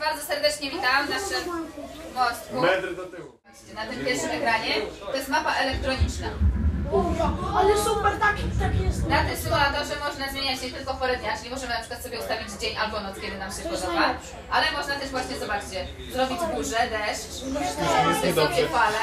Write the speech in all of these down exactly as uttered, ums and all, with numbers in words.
bardzo serdecznie witam w naszym mostku. Metr do tyłu. Na tym pierwszym ekranie to jest mapa elektroniczna. Ale super, tak, tak jest. Na tym symulatorze można zmieniać nie tylko porę dnia, czyli możemy na przykład sobie ustawić dzień albo noc, kiedy nam się podoba, ale można też właśnie, zobaczcie, zrobić burzę, deszcz, wysokie fale,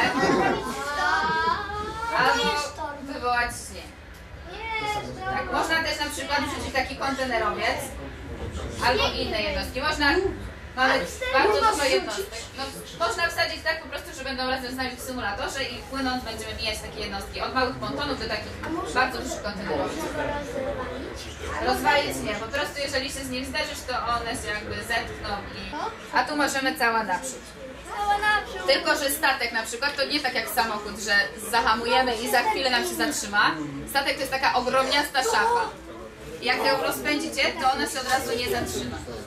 albo wywołać śnieg. Tak, można też na przykład wrzucić taki kontenerowiec albo inne jednostki. Można, mamy bardzo dużo jednostek. No, można wsadzić tak po prostu, że będą razem z nami w symulatorze i płynąc będziemy mijać takie jednostki. Od małych pontonów do takich bardzo dużych kontenerowców. Rozwalić nie, po prostu jeżeli się z nim zderzysz, to one się jakby zetkną i... A tu możemy cała naprzód. Tylko, że statek na przykład to nie tak jak samochód, że zahamujemy i za chwilę nam się zatrzyma. Statek to jest taka ogromniasta szafa. Jak ją rozpędzicie, to ona się od razu nie zatrzyma.